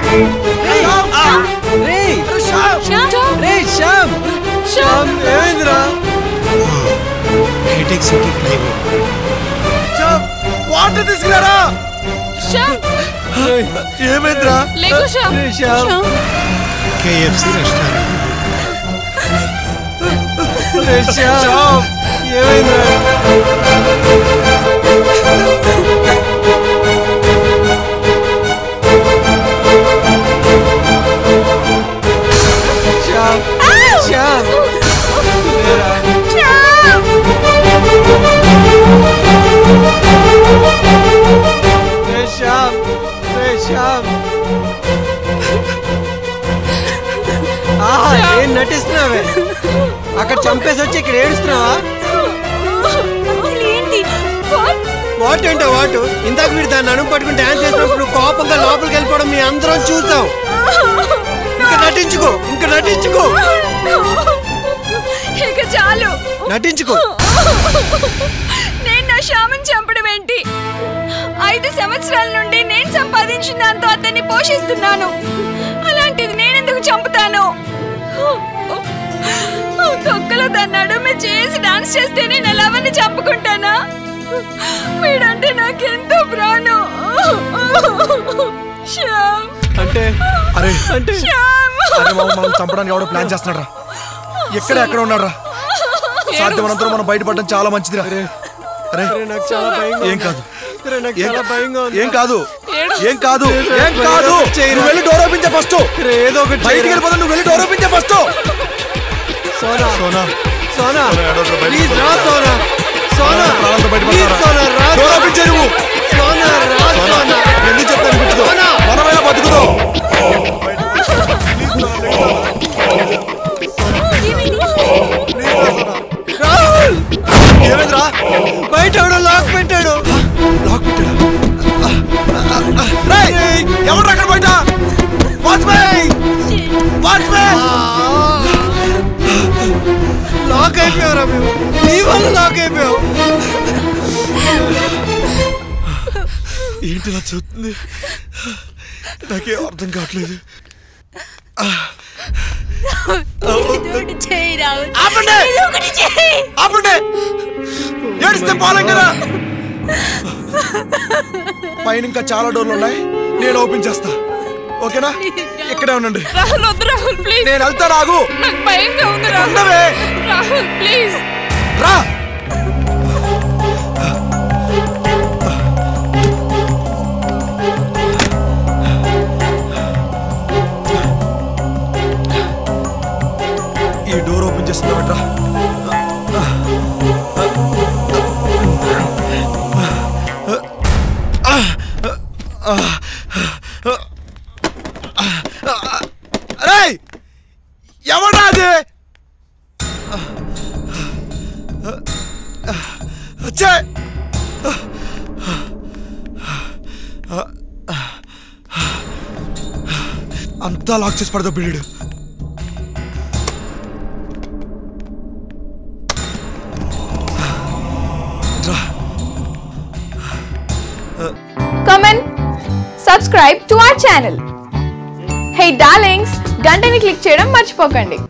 KFC restaurant. నటిస్తున్నావే అక్కడ చంపేసి వచ్చి ఇక్కడ ఏడుస్తున్నావా? వాట్ అంటే వాట్? ఇందాక మీరు దాన్ని అడుగు పట్టుకుని డాన్స్ చేసినప్పుడు కోపంగా లోపలికి వెళ్ళిపోవడం మీ అందరం చూసాం. ఇంకా నటించుకో, ఇంకా నటించుకో, ఇంకా చాలు నటించుకో. నేను నా శ్యామని చంపడం ఏంటి? 5 సంవత్సరాల నుండి నేను సంపాదించిన దాంతో అతన్ని పోషిస్తున్నాను. అలాంటిది నేనెందుకు చంపుతాను? తొక్కలో దాన్ని అడుగు చేసి డాన్స్ చేస్తే నేను అలావన్నీ చంపుకుంటానా? వీడంటే నాకెంతో ప్రాణం. అంటే అరే అంటే మనం చంపడానికి ఎవడో ప్లాన్ చేస్తున్నాడు రా. ఎక్కడ ఉన్నాడు రా? సాధ్యమైనంతలో మనం బయటపడడం చాలా మంచిది రా. అరే ఏం కాదు, ఏం కాదు, ఏం కాదు, ఏం కాదు. నువ్వు వెళ్ళి డోర్ ఓపెన్ చే ఫస్ట్. ఏదో ఒకటి బయటికి వెళ్ళిపోతా. నువ్వు వెళ్ళి డోర్ ఓపెన్ చే ఫస్ట్. సోనా సోనా సోనా ప్లీజ్ రా. సోనా సోనా ప్లీజ్ సోనా రా. డోర్ ఓపెన్ చే నువ్వు. సోనా రా. సోనా ఎందుకు చెప్తాను బిడ్డతో మనమైనా బతుకుతాం. ఏమైందిరా? బయట లాక్ పెట్టాడు. లాక్ పెట్టాడు? ఎవరు అక్కడ బయట? లాక్ అయిపోయావురా మేము. నీ వల్ల లాక్ అయిపోయావు. ఏంటిలా చూస్తుంది? నాకేం అర్థం కావట్లేదు. ఏడిస్తే పోలేం కదా. పైన ఇంకా చాలా డోర్లు ఉన్నాయి, నేను ఓపెన్ చేస్తా. ఓకేనా? ఇక్కడే ఉండండి. నేను వెళ్తా. రాగు రా. ఈ డోర్ ఓపెన్ చేస్తున్నావట్రా? ఎవడా అది? అంతా లాక్ చేసి పడతా బిడ్డు. Come and subscribe to our channel. Hey darlings, గంటని click చేయడం మర్చిపోకండి.